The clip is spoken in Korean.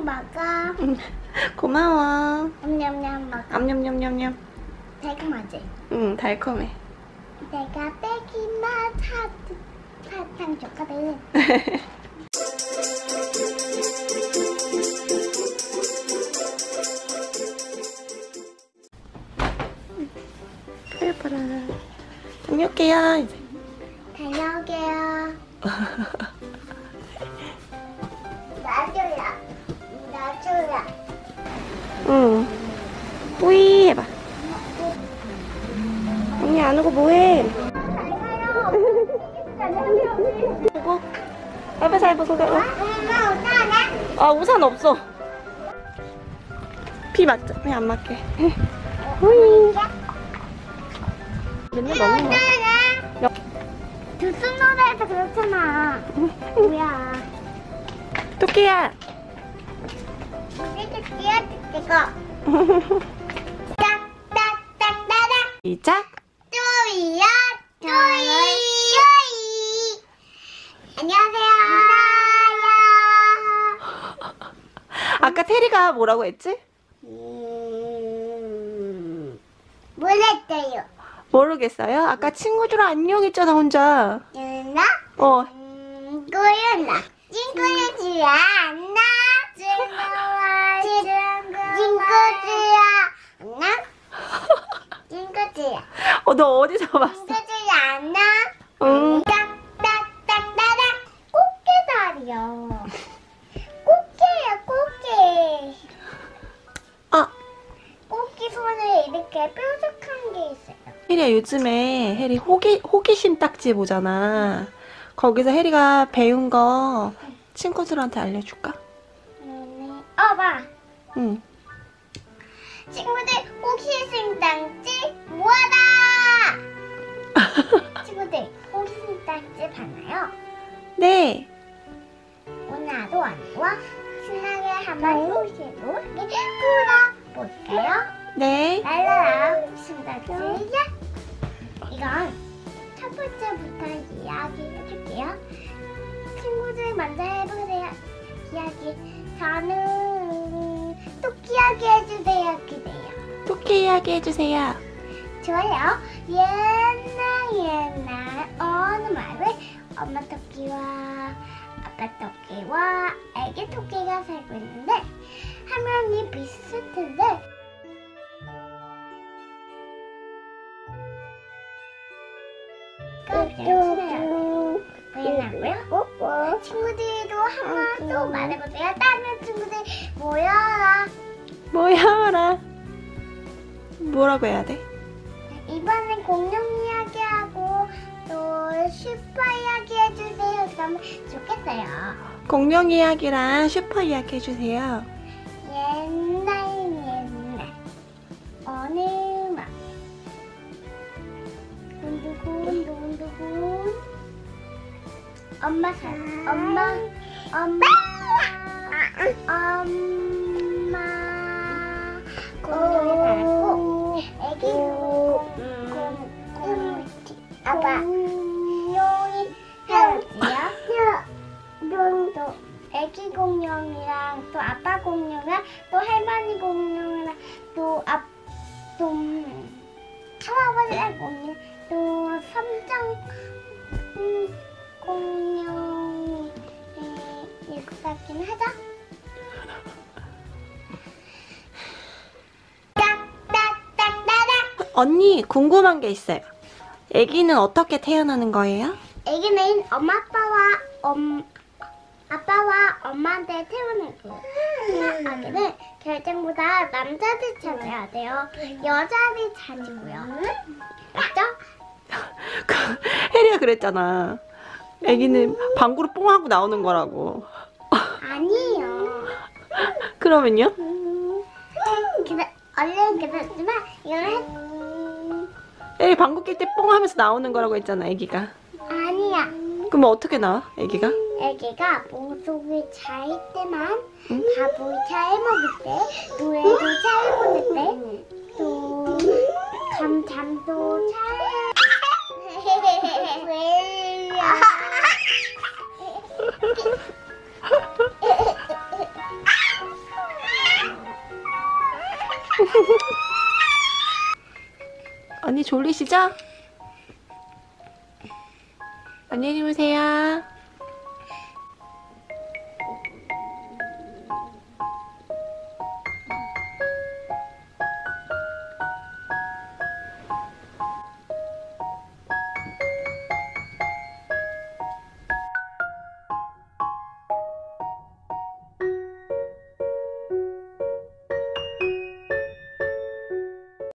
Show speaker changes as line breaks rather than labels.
먹어.
고마워.
냠냠냠 먹어.
암냠냠냠냠.
달콤하지?
응, 달콤해.
내가 딸기맛 사탕 줬거든.
예뻐라. 다녀올게요, 이제.
다녀올게요. 나줘야. 나줘야.
응. 뿌이 해봐. 언니 안 오고 뭐해? 보고. 빨리 잘 보고 가요.
엄마 우산해?
아, 우산 없어. 비 맞죠? 왜 안 맞게? 뿌이. 맨날 너무 많아.
두순 노래에서 그렇잖아. 뭐야?
토끼야.
이렇게 뛰어줄게가. 딱딱딱따닥.
시작.
쪼이야 쪼이 쪼이. 안녕하세요.
아까 테리가 뭐라고 했지?
몰랐어요.
모르겠어요. 아까 친구들 안녕 했잖아, 혼자.
누나?
어.
꼬였나? 친구야 안나? 친구야 안나? 친구야
너 어디서 봤어?
친구야 안나?
응.
딱딱딱따닥. 꽃게다리요. 꽃게야 꽃게.
아,
꽃게 손에 이렇게 뾰족한 게 있어요.
혜리야, 요즘에 혜리 호기심 딱지 보잖아. 거기서 혜리가 배운 거 친구들한테 알려줄까?
봐.
응.
친구들 호기심 딱지 모아라. 친구들 호기심 딱지 봤나요?
네.
오나도 아니와 신나게 한번 호기심으로 풀어볼까요?
네.
랄라라 호기심 딱지야. 이건 첫 번째부터 이야기해줄게요. 친구들 먼저 해보세요. 이야기. 저는 토끼 이야기 해주세요. 그래요.
토끼 이야기 해주세요.
좋아요. 옛날 어느 마을에 엄마 토끼와 아빠 토끼와 애기 토끼가 살고 있는데 화면이 비슷할 텐데 보이나고요? 친구들도 한번 또 말해보세요. 다른 친구들 모여라.
모여라. 뭐라고 해야 돼?
이번엔 공룡 이야기하고 또 슈퍼 이야기 해주세요. 그러면 좋겠어요.
공룡 이야기랑 슈퍼 이야기 해주세요.
옛날 어느 막 두근두근 엄마 공룡이 살았고 애기 공룡이 살았지요. 또 애기 공룡이랑 또 아빠 공룡이랑 또 할머니 공룡이랑 또 할아버지 공룡 또 삼장 공룡이 있었긴 하죠. 딱딱딱따닥.
언니, 궁금한 게 있어요. 아기는 어떻게 태어나는 거예요?
애기는 아빠와 엄마한테 태어나고 아기는 결정보다 남자들 찾아야 돼요. 여자들 찾고요. 맞죠?
혜리가 그랬잖아. 아기는 방구로 뽕 하고 나오는 거라고.
아니에요.
그러면요?
얼른 그랬지만 이거는
혜리 방구 낄 때 뽕 하면서 나오는 거라고 했잖아, 아기가.
아니야.
그럼 어떻게 나와, 아기가?
애기가 몸속에 잘 때만 밥을 잘 먹을 때, 노래도 잘 부를 때, 또 잠도 잘.
언니 졸리시죠? 안녕히 주무세요.